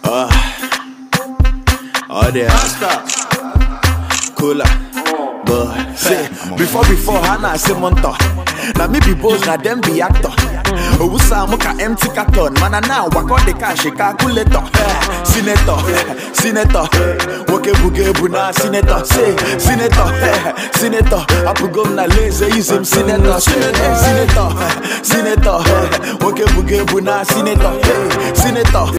Oh there, cooler, but say before Hannah say monta. Now me be boss, now them be actor. Owusa muka empty carton, man now walk on the cash calculator. Senator, woke buge buna senator, say senator. Apu governor lazy use him senator, woke buge buna senator.